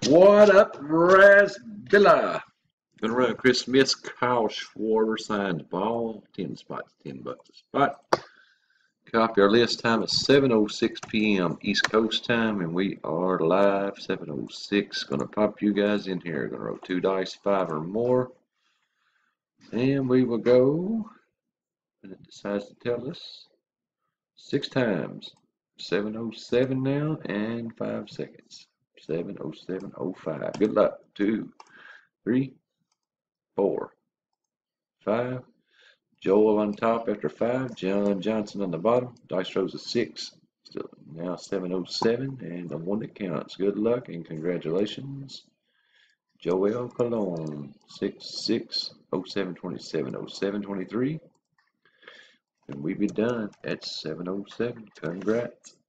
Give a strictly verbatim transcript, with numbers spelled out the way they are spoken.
What up, Raspilla? Gonna run Chris Smith's Kyle Schwarber signed ball. Ten spots, ten bucks a spot. Copy our list time at seven oh six p m East Coast time, and we are live. seven oh six. Gonna pop you guys in here. Gonna roll two dice, five or more, and we will go. And it decides to tell us six times. seven oh seven now, and five seconds. seven oh seven oh five. Good luck. Two, three, four, five. Joel on top after five. John Johnson on the bottom. Dice rolls a six. Still now seven oh seven, and the one that counts. Good luck and congratulations, Joel Colon. six six oh seven twenty-seven oh seven twenty-three. And we be done at seven oh seven. Congrats.